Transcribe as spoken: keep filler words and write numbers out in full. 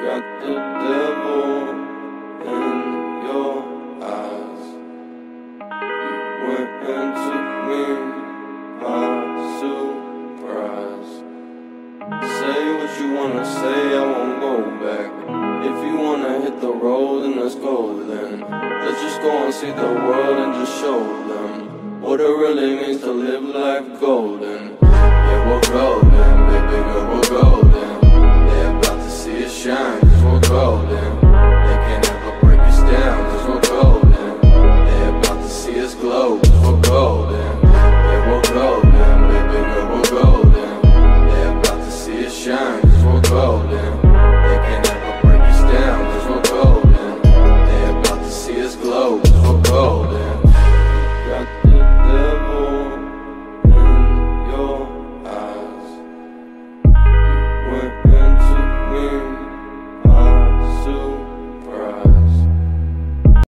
got the devil in your eyes. You went and took me by surprise. Say what you wanna say, I won't go back. If you wanna hit the road, then let's go then. Let's just go and see the world and just show them what it really means to live life golden. Yeah, we're golden, baby girl, we're golden. They're about to see it shine, cause we're golden.